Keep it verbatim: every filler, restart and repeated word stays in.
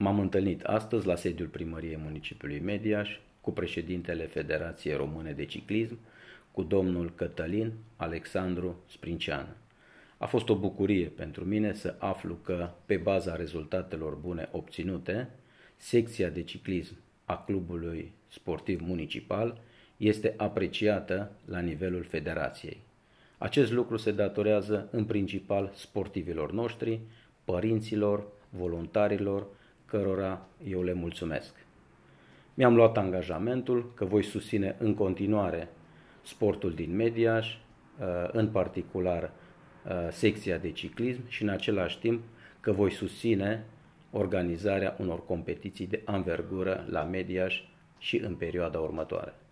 M-am întâlnit astăzi la sediul Primăriei Municipiului Mediaș cu președintele Federației Române de Ciclism, cu domnul Cătălin Alexandru Sprinceană. A fost o bucurie pentru mine să aflu că, pe baza rezultatelor bune obținute, secția de ciclism a Clubului Sportiv Municipal este apreciată la nivelul federației. Acest lucru se datorează în principal sportivilor noștri, părinților, voluntarilor, cărora eu le mulțumesc. Mi-am luat angajamentul că voi susține în continuare sportul din Mediaș, în particular secția de ciclism, și în același timp că voi susține organizarea unor competiții de anvergură la Mediaș și în perioada următoare.